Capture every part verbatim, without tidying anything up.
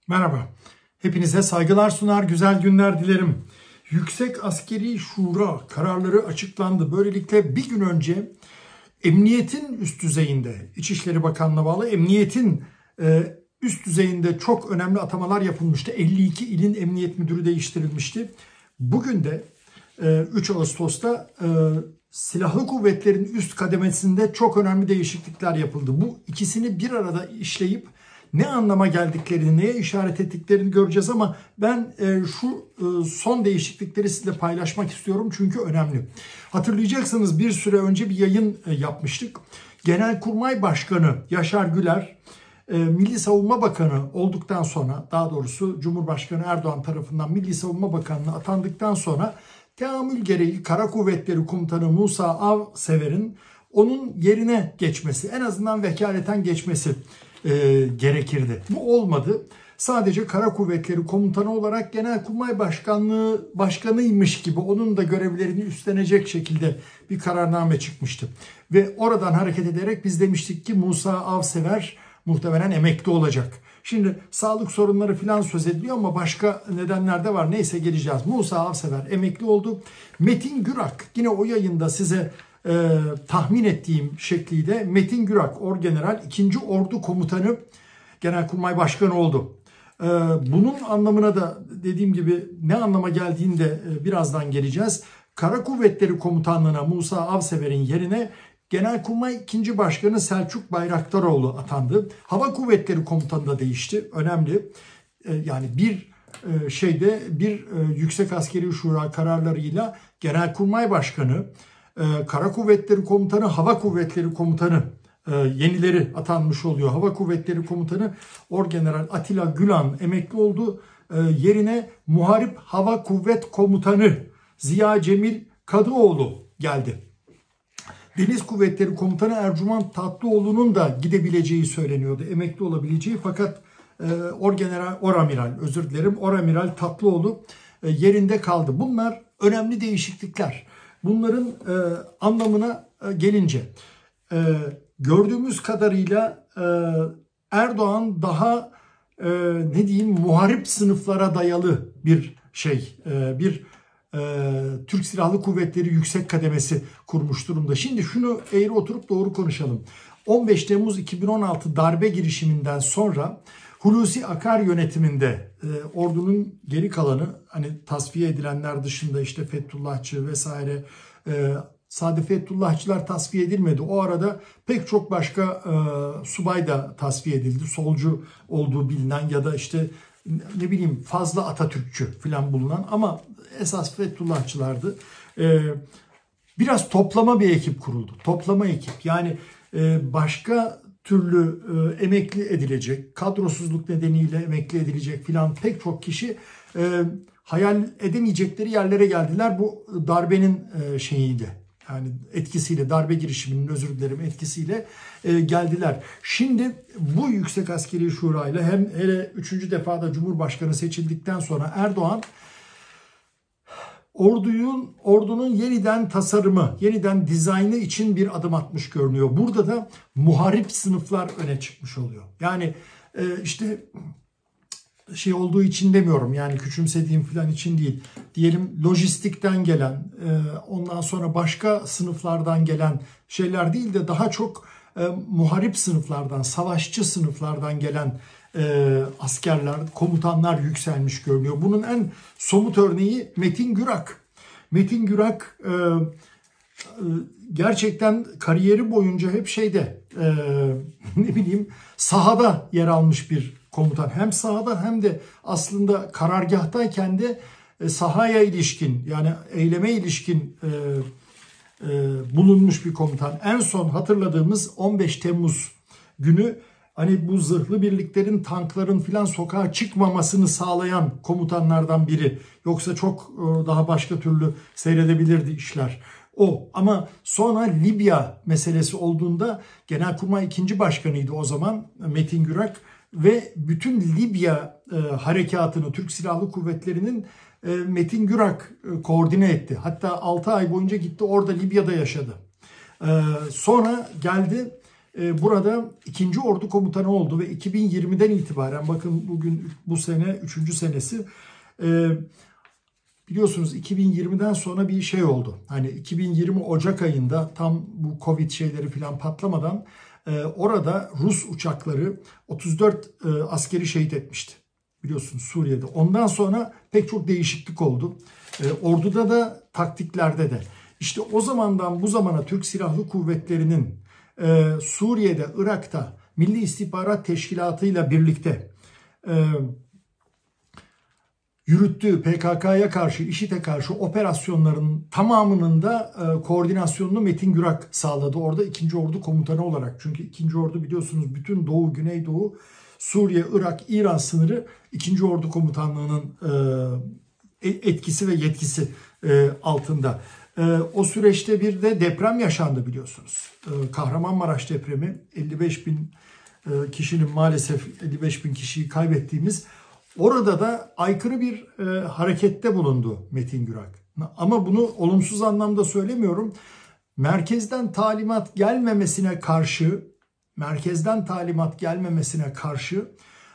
Merhaba, hepinize saygılar sunar, güzel günler dilerim. Yüksek Askeri Şura kararları açıklandı. Böylelikle bir gün önce emniyetin üst düzeyinde, İçişleri Bakanlığı'na bağlı emniyetin üst düzeyinde çok önemli atamalar yapılmıştı. elli iki ilin emniyet müdürü değiştirilmişti. Bugün de üç Ağustos'ta Silahlı Kuvvetlerin üst kademesinde çok önemli değişiklikler yapıldı. Bu ikisini bir arada işleyip ne anlama geldiklerini, neye işaret ettiklerini göreceğiz ama ben şu son değişiklikleri sizinle paylaşmak istiyorum çünkü önemli. Hatırlayacaksınız, bir süre önce bir yayın yapmıştık. Genelkurmay Başkanı Yaşar Güler, Milli Savunma Bakanı olduktan sonra, daha doğrusu Cumhurbaşkanı Erdoğan tarafından Milli Savunma Bakanı'na atandıktan sonra teamül gereği Kara Kuvvetleri Komutanı Musa Avsever'in onun yerine geçmesi, en azından vekaleten geçmesi e, gerekirdi. Bu olmadı. Sadece Kara Kuvvetleri Komutanı olarak Genelkurmay Başkanlığı başkanıymış gibi onun da görevlerini üstlenecek şekilde bir kararname çıkmıştı. Ve oradan hareket ederek biz demiştik ki Musa Avsever muhtemelen emekli olacak. Şimdi sağlık sorunları filan söz ediliyor ama başka nedenler de var. Neyse, geleceğiz. Musa Avsever emekli oldu. Metin Gürak, yine o yayında size e, tahmin ettiğim şekliyle Metin Gürak, Orgeneral ikinci. Ordu Komutanı, Genelkurmay Başkanı oldu. E, bunun anlamına da dediğim gibi ne anlama geldiğini de e, birazdan geleceğiz. Kara Kuvvetleri Komutanlığı'na Musa Avsever'in yerine Genelkurmay ikinci. Başkanı Selçuk Bayraktaroğlu atandı. Hava Kuvvetleri Komutanı da değişti. Önemli. Yani bir şeyde bir Yüksek Askeri Şura kararlarıyla Genelkurmay Başkanı, Kara Kuvvetleri Komutanı, Hava Kuvvetleri Komutanı yenileri atanmış oluyor. Hava Kuvvetleri Komutanı Orgeneral Atilla Gülan emekli oldu. Yerine Muharip Hava Kuvvet Komutanı Ziya Cemil Kadıoğlu geldi. Deniz Kuvvetleri Komutanı Ercüment Tatlıoğlu'nun da gidebileceği söyleniyordu. Emekli olabileceği, fakat e, Orgeneral, Oramiral, özür dilerim, Oramiral Tatlıoğlu e, yerinde kaldı. Bunlar önemli değişiklikler. Bunların e, anlamına e, gelince e, gördüğümüz kadarıyla e, Erdoğan daha e, ne diyeyim muharip sınıflara dayalı bir şey, e, bir Ee, Türk Silahlı Kuvvetleri yüksek kademesi kurmuş durumda. Şimdi şunu eğri oturup doğru konuşalım. on beş Temmuz iki bin on altı darbe girişiminden sonra Hulusi Akar yönetiminde e, ordunun geri kalanı, hani tasfiye edilenler dışında işte Fethullahçı vesaire, e, sade Fethullahçılar tasfiye edilmedi. O arada pek çok başka e, subay da tasfiye edildi. Solcu olduğu bilinen ya da işte ne bileyim fazla Atatürkçü falan bulunan, ama esas Fethullahçılardı. Ee, biraz toplama bir ekip kuruldu. Toplama ekip, yani e, başka türlü e, emekli edilecek, kadrosuzluk nedeniyle emekli edilecek filan pek çok kişi e, hayal edemeyecekleri yerlere geldiler. Bu darbenin e, şeyiydi. Yani etkisiyle, darbe girişiminin özür dilerim etkisiyle e, geldiler. Şimdi bu Yüksek Askeri Şura ile hem hele üçüncü defada Cumhurbaşkanı seçildikten sonra Erdoğan ordunun ordunun yeniden tasarımı, yeniden dizaynı için bir adım atmış görünüyor. Burada da muharip sınıflar öne çıkmış oluyor. Yani e, işte şey olduğu için demiyorum, yani küçümsediğim falan için değil. Diyelim lojistikten gelen, ondan sonra başka sınıflardan gelen şeyler değil de daha çok muharip sınıflardan, savaşçı sınıflardan gelen askerler, komutanlar yükselmiş görünüyor. Bunun en somut örneği Metin Gürak. Metin Gürak gerçekten kariyeri boyunca hep şeyde, ne bileyim sahada yer almış bir komutan. Hem sahada hem de aslında karargahtayken de sahaya ilişkin, yani eyleme ilişkin e, e, bulunmuş bir komutan. En son hatırladığımız on beş Temmuz günü hani bu zırhlı birliklerin, tankların filan sokağa çıkmamasını sağlayan komutanlardan biri. Yoksa çok e, daha başka türlü seyredebilirdi işler. O, ama sonra Libya meselesi olduğunda Genelkurmay ikinci. Başkanıydı o zaman Metin Gürak. Ve bütün Libya e, harekatını Türk Silahlı Kuvvetleri'nin e, Metin Gürak e, koordine etti. Hatta altı ay boyunca gitti orada Libya'da yaşadı. E, sonra geldi burada ikinci Ordu Komutanı oldu ve iki bin yirmiden itibaren, bakın bugün bu sene üçüncü senesi, biliyorsunuz iki bin yirmiden sonra bir şey oldu. Hani iki bin yirmi Ocak ayında tam bu Covid şeyleri falan patlamadan orada Rus uçakları otuz dört askeri şehit etmişti. Biliyorsunuz Suriye'de. Ondan sonra pek çok değişiklik oldu. Orduda da, taktiklerde de. İşte o zamandan bu zamana Türk Silahlı Kuvvetleri'nin e, Suriye'de, Irak'ta Milli İstihbarat Teşkilatı ile birlikte e, yürüttüğü P K K'ya karşı, IŞİD'e karşı operasyonların tamamının da e, koordinasyonunu Metin Gürak sağladı. Orada ikinci Ordu Komutanı olarak. Çünkü ikinci Ordu biliyorsunuz bütün Doğu, Güneydoğu, Suriye, Irak, İran sınırı ikinci Ordu Komutanlığı'nın e, etkisi ve yetkisi e, altında. O süreçte bir de deprem yaşandı biliyorsunuz. Kahramanmaraş depremi, elli beş bin kişinin, maalesef elli beş bin kişiyi kaybettiğimiz, orada da aykırı bir harekette bulundu Metin Gürak. Ama bunu olumsuz anlamda söylemiyorum. Merkezden talimat gelmemesine karşı, merkezden talimat gelmemesine karşı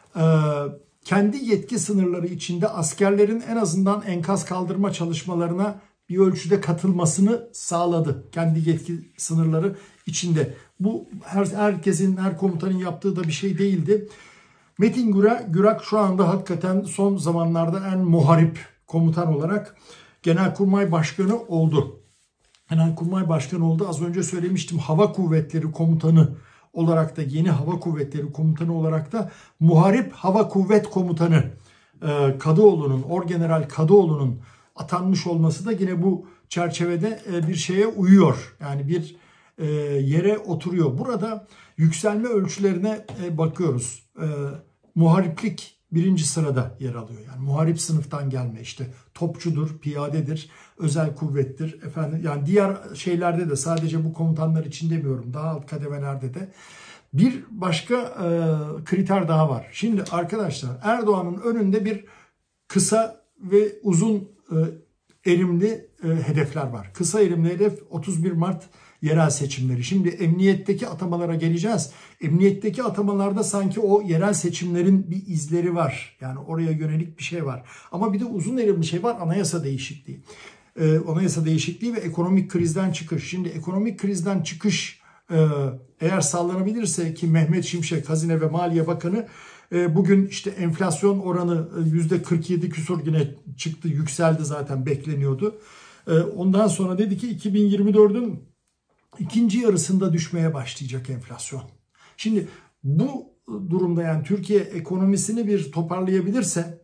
kendi yetki sınırları içinde askerlerin en azından enkaz kaldırma çalışmalarına bir ölçüde katılmasını sağladı. Kendi yetki sınırları içinde. Bu her, herkesin, her komutanın yaptığı da bir şey değildi. Metin Gürak, Gürak şu anda hakikaten son zamanlarda en muharip komutan olarak Genelkurmay Başkanı oldu. Genelkurmay Başkanı oldu. Az önce söylemiştim, Hava Kuvvetleri Komutanı olarak da, yeni Hava Kuvvetleri Komutanı olarak da Muharip Hava Kuvvet Komutanı Kadıoğlu'nun, Orgeneral Kadıoğlu'nun atanmış olması da yine bu çerçevede bir şeye uyuyor. Yani bir yere oturuyor. Burada yükselme ölçülerine bakıyoruz. Muhariplik birinci sırada yer alıyor. Yani muharip sınıftan gelme, işte topçudur, piyadedir, özel kuvvettir. Efendim, yani diğer şeylerde de, sadece bu komutanlar için demiyorum, daha alt kademelerde de. Bir başka e, kriter daha var. Şimdi arkadaşlar, Erdoğan'ın önünde bir kısa ve uzun e, erimli e, hedefler var. Kısa erimli hedef otuz bir Mart yerel seçimleri. Şimdi emniyetteki atamalara geleceğiz. Emniyetteki atamalarda sanki o yerel seçimlerin bir izleri var. Yani oraya yönelik bir şey var. Ama bir de uzun erimli şey var, anayasa değişikliği. Ee, anayasa değişikliği ve ekonomik krizden çıkış. Şimdi ekonomik krizden çıkış e, eğer sağlanabilirse, ki Mehmet Şimşek, Hazine ve Maliye Bakanı, e, bugün işte enflasyon oranı yüzde kırk yedi küsur yine çıktı, yükseldi, zaten bekleniyordu. E, ondan sonra dedi ki iki bin yirmi dördün ikinci yarısında düşmeye başlayacak enflasyon. Şimdi bu durumda, yani Türkiye ekonomisini bir toparlayabilirse,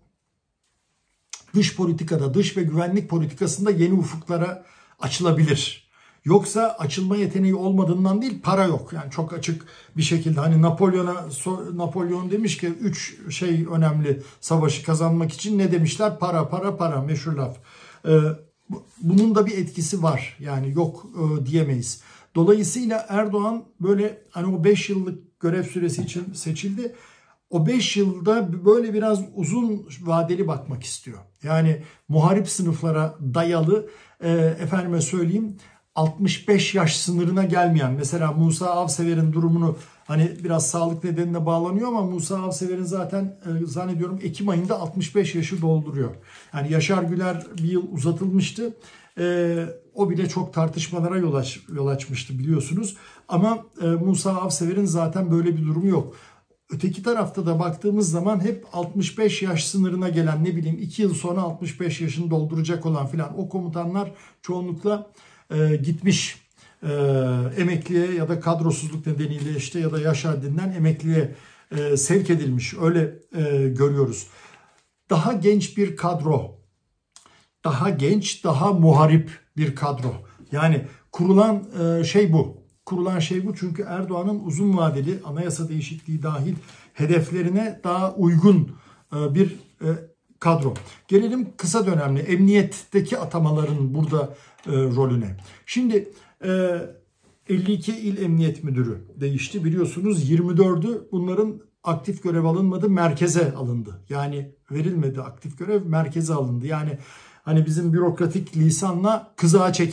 dış politikada, dış ve güvenlik politikasında yeni ufuklara açılabilir. Yoksa açılma yeteneği olmadığından değil, para yok. Yani çok açık bir şekilde, hani Napolyon'a, Napolyon demiş ki üç şey önemli savaşı kazanmak için, ne demişler? Para, para, para, meşhur laf. Ee, bunun da bir etkisi var. Yani yok e, diyemeyiz. Dolayısıyla Erdoğan böyle, hani o beş yıllık görev süresi için seçildi. O beş yılda böyle biraz uzun vadeli bakmak istiyor. Yani muharip sınıflara dayalı, e, efendime söyleyeyim, altmış beş yaş sınırına gelmeyen, mesela Musa Avsever'in durumunu, hani biraz sağlık nedenine bağlanıyor ama Musa Avsever'in zaten e, zannediyorum Ekim ayında altmış beş yaşı dolduruyor. Yani Yaşar Güler bir yıl uzatılmıştı. E, o bile çok tartışmalara yol, aç, yol açmıştı biliyorsunuz. Ama e, Musa Avsever'in zaten böyle bir durumu yok. Öteki tarafta da baktığımız zaman hep altmış beş yaş sınırına gelen, ne bileyim iki yıl sonra altmış beş yaşını dolduracak olan filan o komutanlar çoğunlukla e, gitmiş. E, emekliye ya da kadrosuzluk nedeniyle işte, ya da yaş haddinden emekliye e, sevk edilmiş. Öyle e, görüyoruz. Daha genç bir kadro. Daha genç, daha muharip bir kadro. Yani kurulan e, şey bu. Kurulan şey bu, çünkü Erdoğan'ın uzun vadeli anayasa değişikliği dahil hedeflerine daha uygun e, bir e, kadro. Gelelim kısa dönemli emniyetteki atamaların burada e, rolüne. Şimdi e, elli iki il emniyet müdürü değişti. Biliyorsunuz yirmi dördü bunların aktif görev alınmadı, merkeze alındı. Yani verilmedi aktif görev, merkeze alındı. Yani hani bizim bürokratik lisanla kızığa çekildi.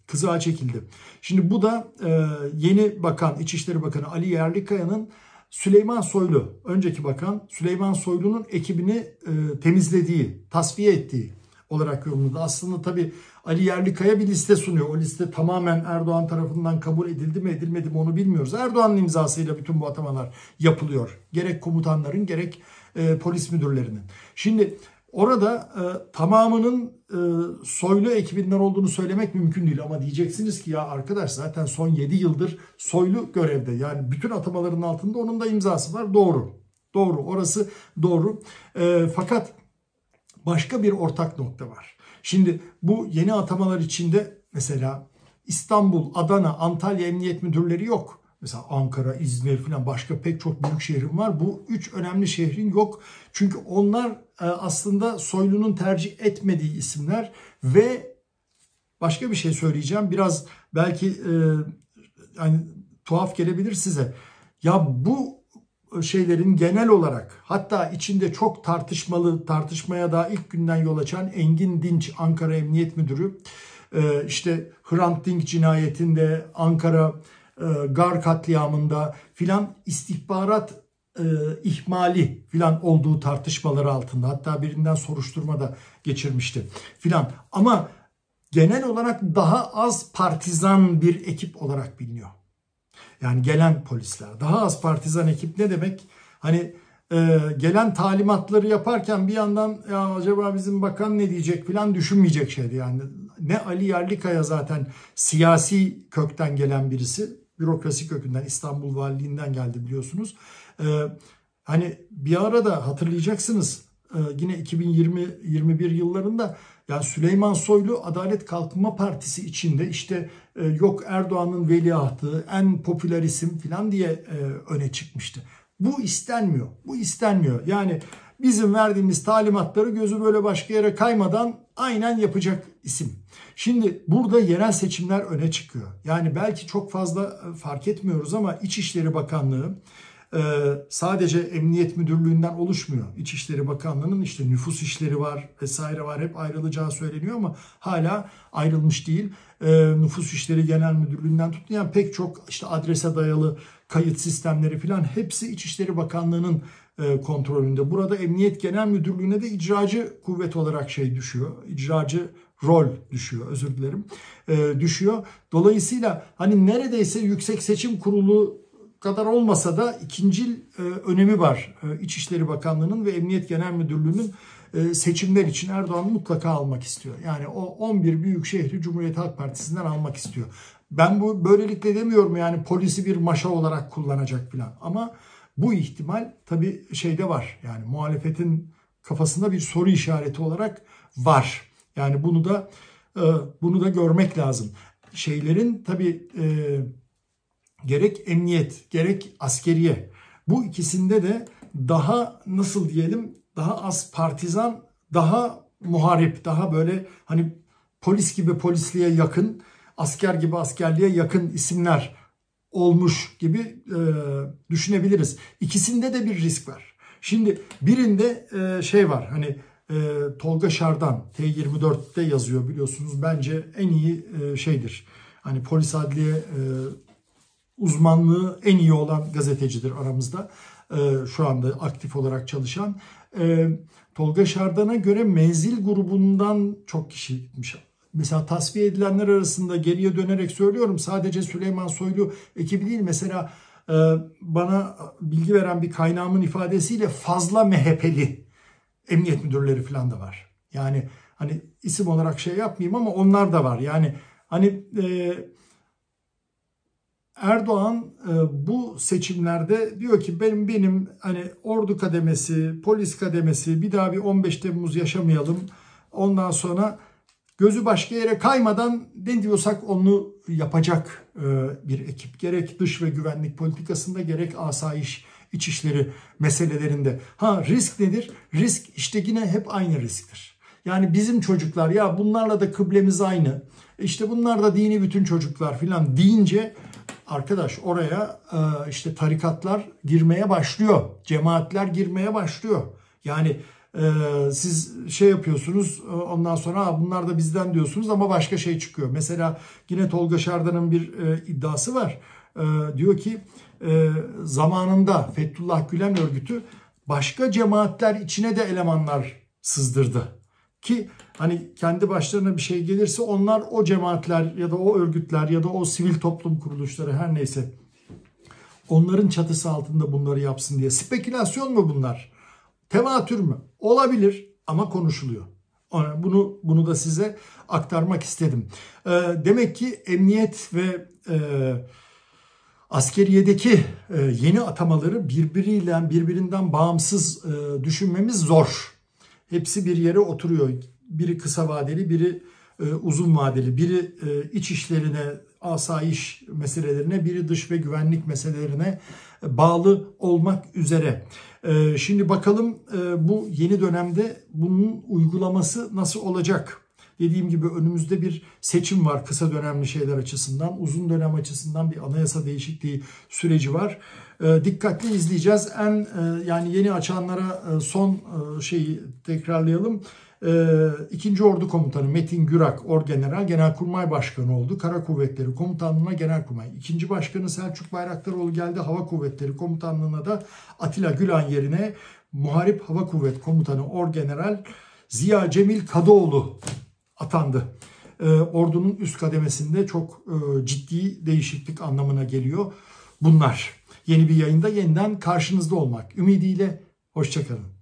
Kızığa çekildi. Şimdi bu da e, yeni bakan, İçişleri Bakanı Ali Yerlikaya'nın Süleyman Soylu, önceki bakan Süleyman Soylu'nun ekibini e, temizlediği, tasfiye ettiği olarak yorumladı. Aslında tabii Ali Yerlikaya bir liste sunuyor. O liste tamamen Erdoğan tarafından kabul edildi mi edilmedi mi onu bilmiyoruz. Erdoğan'ın imzasıyla bütün bu atamalar yapılıyor. Gerek komutanların gerek e, polis müdürlerinin. Şimdi orada e, tamamının e, Soylu ekibinden olduğunu söylemek mümkün değil. Ama diyeceksiniz ki ya arkadaş zaten son yedi yıldır Soylu görevde. Yani bütün atamaların altında onun da imzası var. Doğru. Doğru. Orası doğru. E, fakat başka bir ortak nokta var. Şimdi bu yeni atamalar içinde mesela İstanbul, Adana, Antalya Emniyet Müdürleri yok. Mesela Ankara, İzmir falan başka pek çok büyük şehrin var. Bu üç önemli şehrin yok. Çünkü onlar aslında Soylu'nun tercih etmediği isimler ve başka bir şey söyleyeceğim. Biraz belki e, yani tuhaf gelebilir size. Ya bu şeylerin genel olarak hatta içinde çok tartışmalı, tartışmaya daha ilk günden yol açan Engin Dinç, Ankara Emniyet Müdürü, e, işte Hrant Dink cinayetinde, Ankara e, Gar katliamında filan istihbarat e, ihmali filan olduğu tartışmaları altında. Hatta birinden soruşturma da geçirmişti filan. Ama genel olarak daha az partizan bir ekip olarak biliniyor. Yani gelen polisler. Daha az partizan ekip ne demek? Hani e, gelen talimatları yaparken bir yandan ya acaba bizim bakan ne diyecek filan düşünmeyecek şeydi. Yani ne Ali Yerlikaya zaten siyasi kökten gelen birisi. Bürokrasi kökünden, İstanbul Valiliğinden geldi biliyorsunuz. E, hani bir arada hatırlayacaksınız e, yine iki bin yirmi yirmi bir yıllarında yani Süleyman Soylu Adalet Kalkınma Partisi içinde işte e, yok Erdoğan'ın veliahtı, en popüler isim falan diye e, öne çıkmıştı. Bu istenmiyor. Bu istenmiyor. Yani bizim verdiğimiz talimatları gözü böyle başka yere kaymadan aynen yapacak isim. Şimdi burada yerel seçimler öne çıkıyor. Yani belki çok fazla fark etmiyoruz ama İçişleri Bakanlığı sadece Emniyet Müdürlüğü'nden oluşmuyor. İçişleri Bakanlığı'nın işte nüfus işleri var vesaire var. Hep ayrılacağı söyleniyor ama hala ayrılmış değil. Nüfus İşleri Genel Müdürlüğü'nden tutmayan pek çok işte adrese dayalı kayıt sistemleri falan hepsi İçişleri Bakanlığı'nın kontrolünde. Burada Emniyet Genel Müdürlüğü'ne de icracı kuvvet olarak şey düşüyor. İcracı rol düşüyor, özür dilerim. Düşüyor. Dolayısıyla hani neredeyse Yüksek Seçim Kurulu kadar olmasa da ikincil e, önemi var e, İçişleri Bakanlığı'nın ve Emniyet Genel Müdürlüğü'nün e, seçimler için Erdoğan mutlaka almak istiyor. Yani o on bir büyük şehri Cumhuriyet Halk Partisi'nden almak istiyor. Ben bu böylelikle demiyorum yani polisi bir maşa olarak kullanacak falan. Ama bu ihtimal tabii şeyde var. Yani muhalefetin kafasında bir soru işareti olarak var. Yani bunu da e, bunu da görmek lazım. Şeylerin tabii e, gerek emniyet, gerek askeriye. Bu ikisinde de daha nasıl diyelim, daha az partizan, daha muharip, daha böyle hani polis gibi polisliğe yakın, asker gibi askerliğe yakın isimler olmuş gibi e, düşünebiliriz. İkisinde de bir risk var. Şimdi birinde e, şey var hani e, Tolga Şardan T yirmi dörtte yazıyor biliyorsunuz. Bence en iyi e, şeydir. Hani polis adliye e, uzmanlığı en iyi olan gazetecidir aramızda. Ee, şu anda aktif olarak çalışan. Ee, Tolga Şardan'a göre menzil grubundan çok kişi gitmiş. Mesela tasfiye edilenler arasında geriye dönerek söylüyorum sadece Süleyman Soylu ekibi değil. Mesela e, bana bilgi veren bir kaynağımın ifadesiyle fazla M H P'li emniyet müdürleri falan da var. Yani hani isim olarak şey yapmayayım ama onlar da var. Yani hani e, Erdoğan e, bu seçimlerde diyor ki benim benim hani ordu kademesi, polis kademesi bir daha bir on beş Temmuz yaşamayalım. Ondan sonra gözü başka yere kaymadan ne diyorsak onu yapacak e, bir ekip. Gerek dış ve güvenlik politikasında gerek asayiş içişleri meselelerinde. Ha risk nedir? Risk işte yine hep aynı risktir. Yani bizim çocuklar ya bunlarla da kıblemiz aynı. İşte bunlar da dini bütün çocuklar filan deyince arkadaş oraya işte tarikatlar girmeye başlıyor. Cemaatler girmeye başlıyor. Yani Ee, siz şey yapıyorsunuz, ondan sonra bunlar da bizden diyorsunuz ama başka şey çıkıyor. Mesela yine Tolga Şardan'ın bir e, iddiası var. E, diyor ki e, zamanında Fethullah Gülen örgütü başka cemaatler içine de elemanlar sızdırdı. Ki hani kendi başlarına bir şey gelirse onlar o cemaatler ya da o örgütler ya da o sivil toplum kuruluşları her neyse onların çatısı altında bunları yapsın diye. Spekülasyon mu bunlar? Tevatür mü? Olabilir ama konuşuluyor. Bunu bunu da size aktarmak istedim. Demek ki emniyet ve e, askeriyedeki e, yeni atamaları birbiriyle birbirinden bağımsız e, düşünmemiz zor. Hepsi bir yere oturuyor. Biri kısa vadeli, biri e, uzun vadeli, biri e, iç işlerine, asayiş meselelerine, biri dış ve güvenlik meselelerine bağlı olmak üzere. E, şimdi bakalım e, bu yeni dönemde bunun uygulaması nasıl olacak? Dediğim gibi önümüzde bir seçim var kısa dönemli şeyler açısından. Uzun dönem açısından bir anayasa değişikliği süreci var. E, dikkatli izleyeceğiz. En e, yani yeni açanlara e, son e, şeyi tekrarlayalım. E, İkinci Ordu Komutanı Metin Gürak, Orgeneral, Genelkurmay Başkanı oldu. Kara Kuvvetleri Komutanlığı'na Genelkurmay. İkinci Başkanı Selçuk Bayraktaroğlu geldi. Hava Kuvvetleri Komutanlığı'na da Atilla Gülan yerine Muharip Hava Kuvvet Komutanı Orgeneral Ziya Cemil Kadıoğlu atandı. E, ordunun üst kademesinde çok e, ciddi değişiklik anlamına geliyor bunlar. Yeni bir yayında yeniden karşınızda olmak ümidiyle hoşça kalın.